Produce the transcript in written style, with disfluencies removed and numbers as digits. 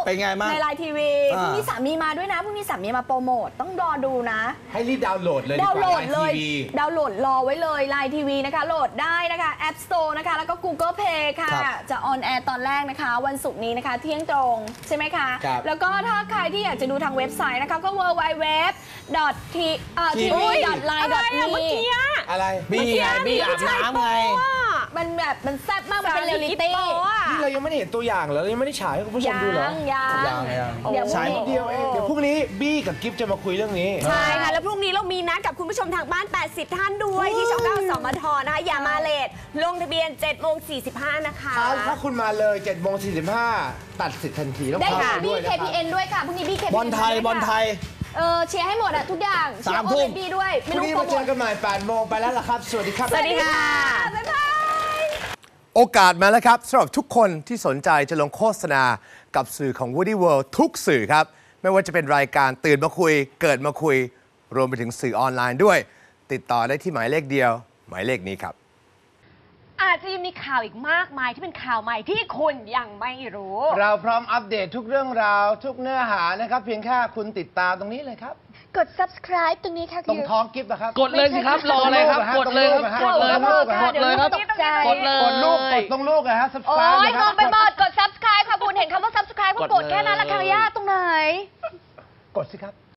เป็นไงบ้างในไลน์ทีวีพรุ่งนี้สามีมาด้วยนะพรุ่งนี้สามีมาโปรโมทต้องรอดูนะให้รีบดาวน์โหลดเลยดาวน์โหลดเลยดาวน์โหลดรอไว้เลยไลน์ทีวีนะคะโหลดได้นะคะ App Store นะคะแล้วก็ Google Play ค่ะจะออนแอร์ตอนแรกนะคะวันศุกร์นี้นะคะเที่ยงตรงใช่ไหมคะแล้วก็ถ้าใครที่อยากจะดูทางเว็บไซต์นะคะก็ www.tv.line.me อะไรบี้ไงบี้อาบน้ำไงมันแบบมันแซ่บมากมันเป็นเรียลลิตี้นี่เรายังไม่ได้เห็นตัวอย่างเหรอเรายังไม่ได้ฉายให้คุณผู้ชมดูเหรอยังเดี๋ยวฉายเดียวเองเดี๋ยวพรุ่งนี้บี้กับกิฟจะมาคุยเรื่องนี้ใช่ค่ะแล้วพรุ่งนี้เรามีนัดกับคุณผู้ชมทางบ้าน80ท่านด้วยที่ช่อง 9 สมทนะคะอย่ามาเลทลงทะเบียน 7:45 นะคะถ้าคุณมาเลย 7:45 ตัดสิทธิ์ทันทีต้องได้ค่ะด้วยนะครับ BKPN ด้วยค่ะพรุ่งนี้ BKPN บอลไทยเชียร์ให้หมดอะทุกอย่าง 3 ทุ่มด้วยพรุ่งนี้มาเจอกันใหม่ 8 โมงไปแล้วล่ะครับสวัสดีครับสวัสดีค่ะบ๊ายบายโอกาสมาแล้วครับสำหรับทุกคนที่สนใจจะลงโฆษณากับสื่อของ Woody World ทุกสื่อครับไม่ว่าจะเป็นรายการตื่นมาคุยเกิดมาคุยรวมไปถึงสื่อออนไลน์ด้วยติดต่อได้ที่หมายเลขเดียวหมายเลขนี้ครับอาจจะยังมีข่าวอีกมากมายที่เป็นข่าวใหม่ที่คุณยังไม่รู้เราพร้อมอัปเดตทุกเรื่องราวทุกเนื้อหานะครับเพียงแค่คุณติดตามตรงนี้เลยครับกด subscribe ตรงนี้ค่ะตรงท้องกิฟต์นะครับกดเลยสิครับรอเลยครับกดเลยครับกดเลยครับกดเลยครับกดเลยกดลูกกดตรงลูกนะฮะ subscribe โอ้ยงงไปหมดกด subscribe ค่ะคุณเห็นคำว่า subscribe ก็กดแค่นั้นละค่ะยากตรงไหนกดสิครับ